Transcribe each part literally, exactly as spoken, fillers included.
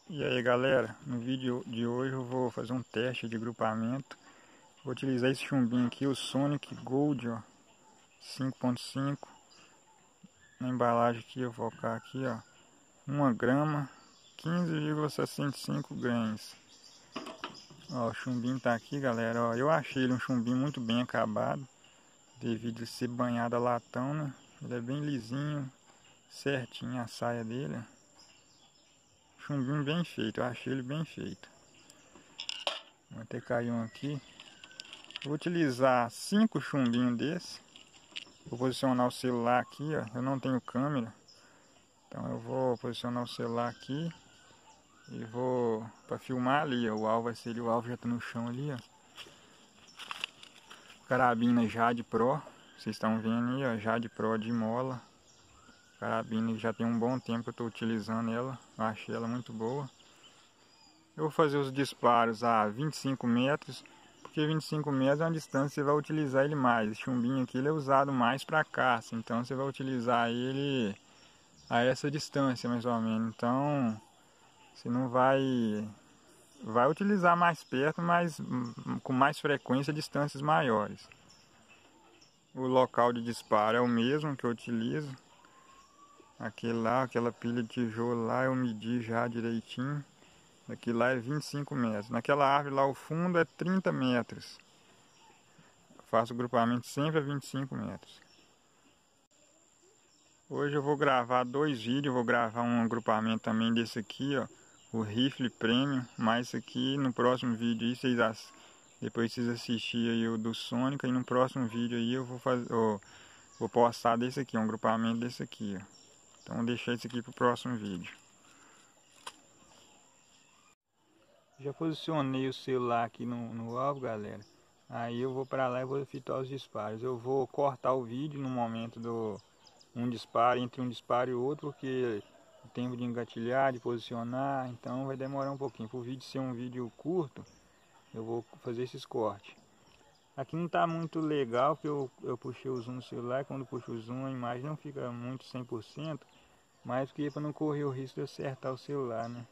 E aí galera, no vídeo de hoje eu vou fazer um teste de agrupamento. Vou utilizar esse chumbinho aqui, o Sonic Gold, ó, cinco ponto cinco. Na embalagem aqui eu vou colocar aqui, ó, uma grama, quinze vírgula sessenta e cinco gramas. Ó, o chumbinho tá aqui, galera, ó, eu achei ele um chumbinho muito bem acabado, devido a ser banhado a latão, né? Ele é bem lisinho, certinho a saia dele, ó. Chumbinho bem feito, eu achei ele bem feito. Vou ter cair um aqui. Vou utilizar cinco chumbinhos desse. Vou posicionar o celular aqui, ó. Eu não tenho câmera, então eu vou posicionar o celular aqui e vou para filmar ali, ó. O alvo vai ser ali, o alvo já tá no chão ali, ó. Carabina Jade Pro, vocês estão vendo aí, ó, Jade Pro de mola. Carabina que já tem um bom tempo que eu estou utilizando ela, eu achei ela muito boa. Eu vou fazer os disparos a vinte e cinco metros, porque vinte e cinco metros é uma distância que você vai utilizar ele mais. Esse chumbinho aqui ele é usado mais para caça, então você vai utilizar ele a essa distância mais ou menos. Então você não vai vai utilizar mais perto, mas com mais frequência, distâncias maiores. O local de disparo é o mesmo que eu utilizo. Aquele lá, aquela pilha de tijolo lá eu medi já direitinho. Aqui lá é vinte e cinco metros. Naquela árvore lá o fundo é trinta metros. Eu faço o grupamento sempre a vinte e cinco metros. Hoje eu vou gravar dois vídeos. Vou gravar um agrupamento também desse aqui, ó, o Rifle Premium. Mas esse aqui no próximo vídeo aí, vocês, depois vocês assistirem aí o do Sonic. E no próximo vídeo aí eu vou fazer, ó, vou postar desse aqui, um agrupamento desse aqui, ó. Então vou deixar isso aqui pro próximo vídeo. Já posicionei o celular aqui no, no alvo, galera. Aí eu vou para lá e vou efetuar os disparos. Eu vou cortar o vídeo no momento do um disparo, entre um disparo e outro, porque o tempo de engatilhar, de posicionar, então vai demorar um pouquinho. Para o vídeo ser um vídeo curto, eu vou fazer esses cortes. Aqui não está muito legal, porque eu, eu puxei o zoom no celular. Quando eu puxo o zoom a imagem não fica muito cem por cento, mas porque para não correr o risco de acertar o celular, né?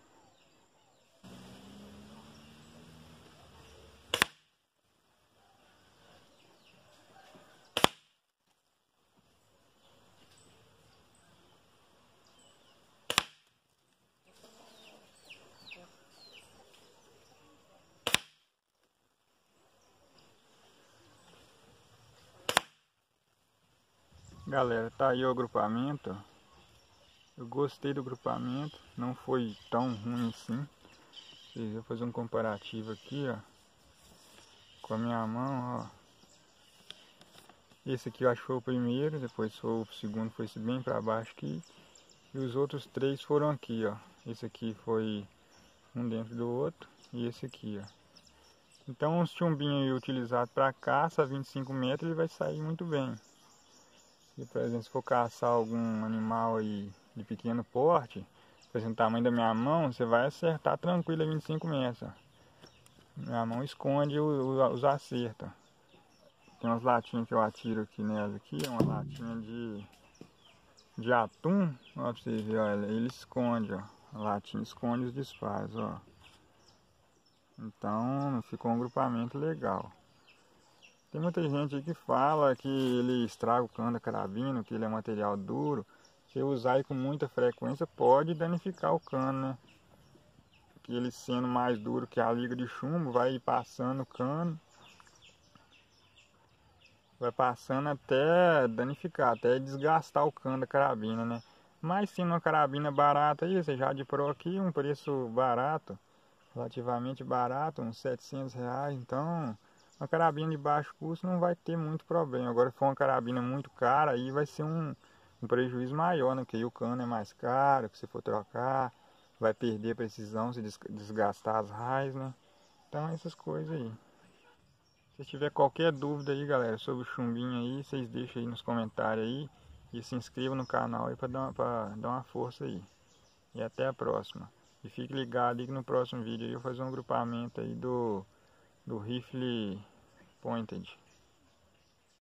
Galera, tá aí o agrupamento. Eu gostei do agrupamento, não foi tão ruim assim. Vocês vão fazer um comparativo aqui, ó, com a minha mão, ó. Esse aqui eu acho que foi o primeiro, depois foi o segundo, foi esse bem para baixo aqui. E os outros três foram aqui, ó. Esse aqui foi um dentro do outro e esse aqui, ó. Então um chumbinho aí utilizado para caça a vinte e cinco metros, ele vai sair muito bem. E, por exemplo, se for caçar algum animal aí de pequeno porte, por exemplo, o tamanho da minha mão, você vai acertar tranquilo a vinte e cinco metros. Ó. Minha mão esconde os, os acertos. Tem umas latinhas que eu atiro aqui nelas aqui, é uma latinha de, de atum, ó, pra vocês verem, olha, ele esconde, ó. A latinha esconde os disparos, ó. Então ficou um agrupamento legal. Tem muita gente aí que fala que ele estraga o cano da carabina, que ele é material duro. Se usar ele com muita frequência pode danificar o cano, né? Que ele sendo mais duro que a liga de chumbo, vai passando o cano. Vai passando até danificar, até desgastar o cano da carabina, né? Mas sendo uma carabina barata aí, você já de Pro aqui, um preço barato, relativamente barato, uns setecentos reais, então... Uma carabina de baixo custo não vai ter muito problema. Agora, se for uma carabina muito cara, aí vai ser um, um prejuízo maior, né? Porque aí o cano é mais caro, que você for trocar, vai perder a precisão, se desgastar as raias, né? Então, essas coisas aí. Se tiver qualquer dúvida aí, galera, sobre o chumbinho aí, vocês deixam aí nos comentários aí. E se inscrevam no canal aí para dar, dar uma força aí. E até a próxima. E fique ligado aí que no próximo vídeo aí eu vou fazer um agrupamento aí do... do rifle pointed.